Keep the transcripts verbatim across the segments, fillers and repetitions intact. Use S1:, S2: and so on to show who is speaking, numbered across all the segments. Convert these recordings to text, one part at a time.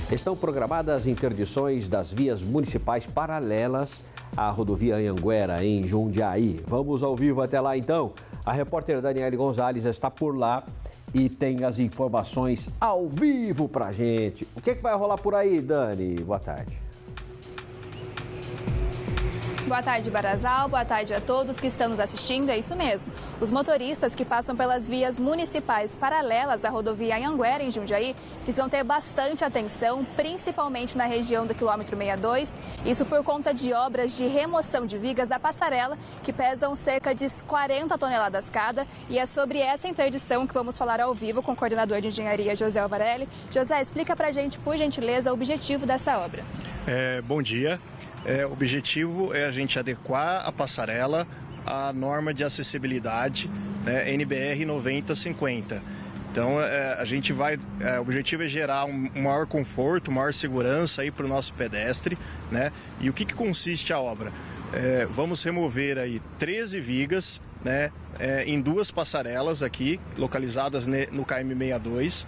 S1: Estão programadas interdições das vias municipais paralelas à rodovia Anhanguera, em Jundiaí. Vamos ao vivo até lá, então. A repórter Daniele Gonzalez está por lá e tem as informações ao vivo pra gente. O que, que vai rolar por aí, Dani? Boa tarde.
S2: Boa tarde, Barazal. Boa tarde a todos que estão nos assistindo. É isso mesmo. Os motoristas que passam pelas vias municipais paralelas à rodovia Anhanguera, em Jundiaí, precisam ter bastante atenção, principalmente na região do quilômetro sessenta e dois. Isso por conta de obras de remoção de vigas da passarela, que pesam cerca de quarenta toneladas cada. E é sobre essa interdição que vamos falar ao vivo com o coordenador de engenharia, José Alvarelli. José, explica pra gente, por gentileza, o objetivo dessa obra.
S3: É, bom dia. É, o objetivo é a gente adequar a passarela à norma de acessibilidade, né, N B R noventa cinquenta. Então, é, a gente vai, é, o objetivo é gerar um maior conforto, maior segurança aí para o nosso pedestre, né? E o que, que consiste a obra? É, vamos remover aí treze vigas, né, é, em duas passarelas aqui, localizadas no K M sessenta e dois,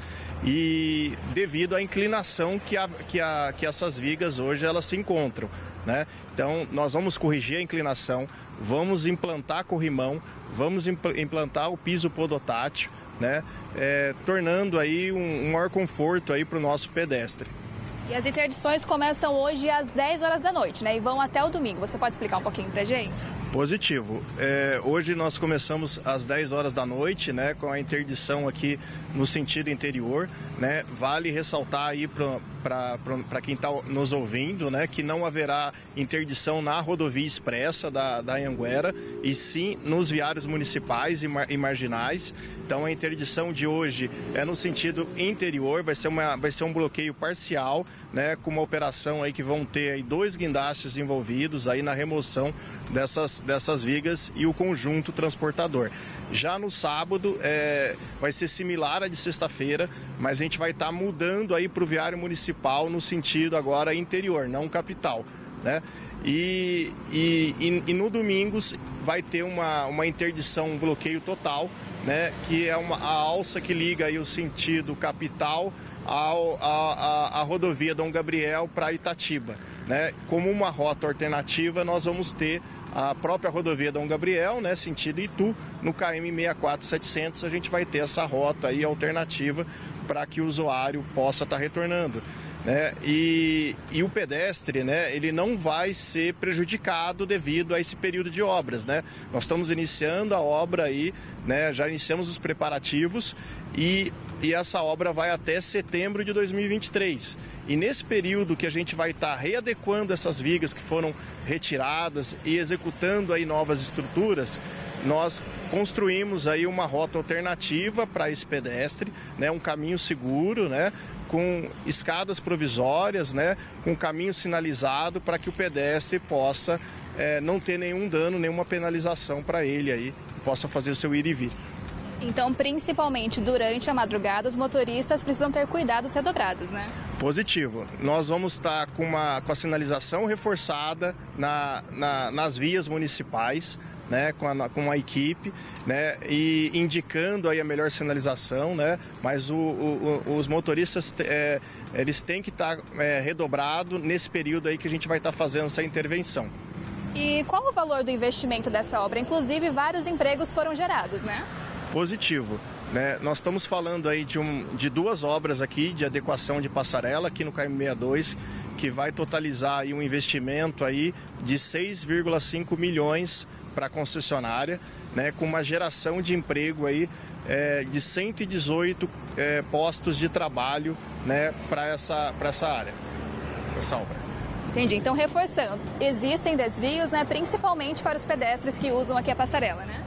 S3: e devido à inclinação que, a, que, a, que essas vigas hoje elas se encontram, né? Então, nós vamos corrigir a inclinação, vamos implantar corrimão, vamos impl implantar o piso podotátil, né, é, tornando aí um, um maior conforto aí para o nosso pedestre.
S2: E as interdições começam hoje às dez horas da noite, né, e vão até o domingo. Você pode explicar um pouquinho pra gente?
S3: Positivo. É, hoje nós começamos às dez horas da noite, né, com a interdição aqui no sentido interior, né. Vale ressaltar aí para quem está nos ouvindo, né, que não haverá interdição na rodovia expressa da, da Anhanguera, e sim nos viários municipais e, mar, e marginais. Então a interdição de hoje é no sentido interior, vai ser, uma, vai ser um bloqueio parcial, né, com uma operação aí que vão ter aí dois guindastes envolvidos aí na remoção dessas, dessas vigas e o conjunto transportador. Já no sábado é, vai ser similar à de sexta-feira, mas a gente vai estar tá mudando aí para o viário municipal no sentido agora interior, não capital, né? E, e, e, e no domingo vai ter uma, uma interdição, um bloqueio total, né, que é uma, a alça que liga aí o sentido capital ao, a, a, a rodovia Dom Gabriel para Itatiba, né? Como uma rota alternativa, nós vamos ter a própria rodovia Dom Gabriel, né, sentido Itu, no K M sessenta e quatro setecentos, a gente vai ter essa rota aí alternativa para que o usuário possa estar tá retornando, né? E, e o pedestre, né, ele não vai ser prejudicado devido a esse período de obras, né? Nós estamos iniciando a obra aí, né, já iniciamos os preparativos e, e essa obra vai até setembro de dois mil e vinte e três. E nesse período que a gente vai estar tá readequando essas vigas que foram retiradas e executando aí novas estruturas, nós construímos aí uma rota alternativa para esse pedestre, né, um caminho seguro, né, com escadas provisórias, né, com caminho sinalizado para que o pedestre possa é, não ter nenhum dano, nenhuma penalização para ele aí, possa fazer o seu ir e vir.
S2: Então, principalmente durante a madrugada, os motoristas precisam ter cuidados redobrados, né?
S3: Positivo. Nós vamos estar com, uma, com a sinalização reforçada na, na, nas vias municipais, né, com, a, com a equipe, né, e indicando aí a melhor sinalização, né, mas o, o, os motoristas é, eles têm que estar é, redobrado nesse período aí que a gente vai estar fazendo essa intervenção.
S2: E qual o valor do investimento dessa obra? Inclusive, vários empregos foram gerados, né?
S3: Positivo. Né? Nós estamos falando aí de, um, de duas obras aqui de adequação de passarela aqui no K M sessenta e dois, que vai totalizar aí um investimento aí de seis vírgula cinco milhões para a concessionária, né? Com uma geração de emprego aí é, de cento e dezoito é, postos de trabalho, né, para essa, para essa área, essa obra.
S2: Entendi. Então, reforçando, existem desvios, né, principalmente para os pedestres que usam aqui a passarela, né?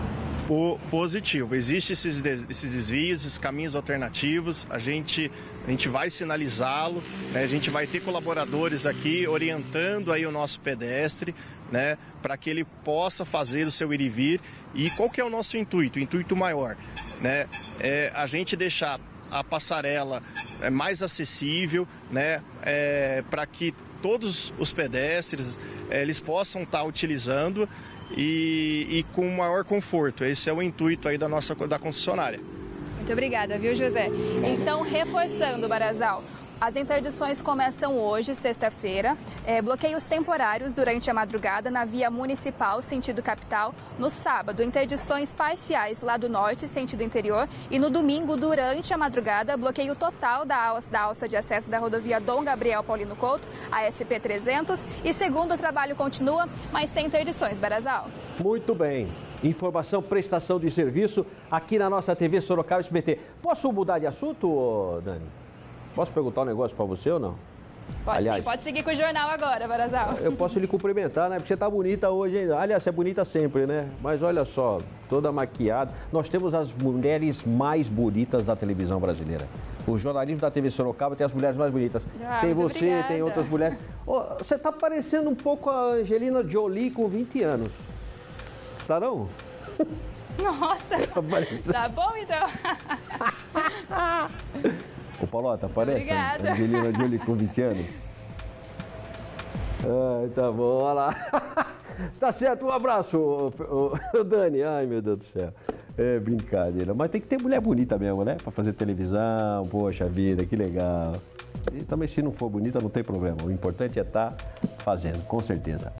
S3: Positivo. Existem esses, esses desvios, esses caminhos alternativos, a gente, a gente vai sinalizá-lo, né? A gente vai ter colaboradores aqui orientando aí o nosso pedestre, né, para que ele possa fazer o seu ir e vir. E qual que é o nosso intuito? O intuito maior, né, é a gente deixar a passarela mais acessível, né, é, para que todos os pedestres é, eles possam estar utilizando E, e com maior conforto. Esse é o intuito aí da nossa da concessionária.
S2: Muito obrigada, viu, José? Então, reforçando, Barazal, As interdições começam hoje, sexta-feira. É, bloqueios temporários durante a madrugada na via municipal, sentido capital. No sábado, interdições parciais lá do norte, sentido interior. E no domingo, durante a madrugada, bloqueio total da alça, da alça de acesso da rodovia Dom Gabriel Paulino Couto, a S P trezentos. E segundo, o trabalho continua, mas sem interdições, Barazal.
S1: Muito bem. Informação, prestação de serviço aqui na nossa T V Sorocaba S B T. Posso mudar de assunto, Dani? Posso perguntar um negócio para você ou não?
S2: Pode
S1: Aliás,
S2: sim, pode seguir com o jornal agora, Barazal.
S1: Eu posso lhe cumprimentar, né? Porque você tá bonita hoje ainda. Aliás, você é bonita sempre, né? Mas olha só, toda maquiada. Nós temos as mulheres mais bonitas da televisão brasileira. O jornalismo da T V Sorocaba tem as mulheres mais bonitas.
S2: Ah,
S1: tem
S2: muito
S1: você,
S2: obrigada.
S1: tem outras mulheres. Oh, você tá parecendo um pouco a Angelina Jolie com vinte anos. Tá não?
S2: Nossa, tá bom então.
S1: Ô, Paulota, parece
S2: Obrigada.
S1: a Angelina Jolie com vinte anos? Ai, tá bom, olha lá. Tá certo, um abraço, ô, ô, ô, Dani. Ai, meu Deus do céu. É brincadeira. Mas tem que ter mulher bonita mesmo, né? Pra fazer televisão, poxa vida, que legal. E também se não for bonita, não tem problema. O importante é estar fazendo, com certeza.